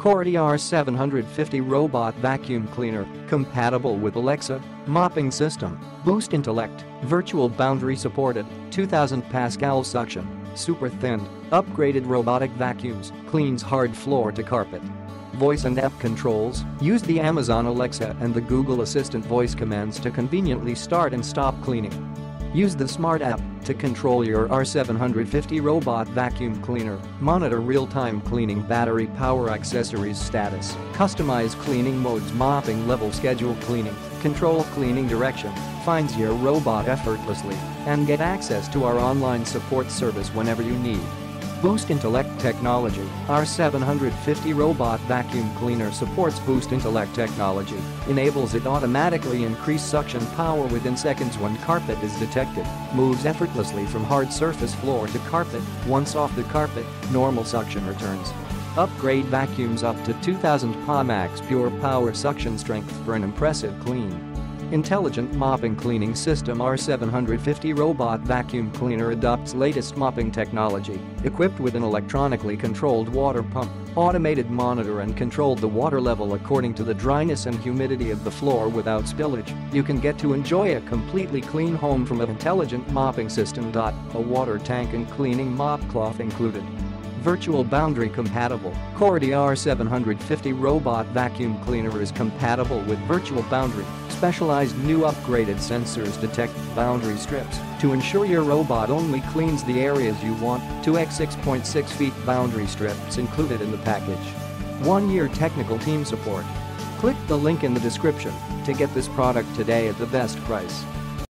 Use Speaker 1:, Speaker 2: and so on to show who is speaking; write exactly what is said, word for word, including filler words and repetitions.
Speaker 1: Coredy R seven fifty robot vacuum cleaner, compatible with Alexa, mopping system, Boost-Intellect, virtual boundary supported, two thousand pascal suction, super thin, upgraded robotic vacuums, cleans hard floor to carpet. Voice and app controls, use the Amazon Alexa and the Google Assistant voice commands to conveniently start and stop cleaning. Use the Smart app to control your R seven fifty robot vacuum cleaner, monitor real-time cleaning battery power accessories status, customize cleaning modes mopping level schedule cleaning, control cleaning direction, finds your robot effortlessly, and get access to our online support service whenever you need. Boost-Intellect Technology, R seven fifty robot vacuum cleaner supports Boost-Intellect Technology, enables it automatically increase suction power within seconds when carpet is detected, moves effortlessly from hard surface floor to carpet, once off the carpet, normal suction returns. Upgrade vacuums up to two thousand P A max pure power suction strength for an impressive clean. Intelligent Mopping Cleaning System R seven fifty robot vacuum cleaner adopts latest mopping technology, equipped with an electronically controlled water pump, automated monitor and controlled the water level according to the dryness and humidity of the floor without spillage. You can get to enjoy a completely clean home from an intelligent mopping system. A water tank and cleaning mop cloth included. Virtual boundary compatible, Coredy R seven fifty robot vacuum cleaner is compatible with virtual boundary. Specialized new upgraded sensors detect boundary strips to ensure your robot only cleans the areas you want. two by six point six feet boundary strips included in the package. One year technical team support. Click the link in the description to get this product today at the best price.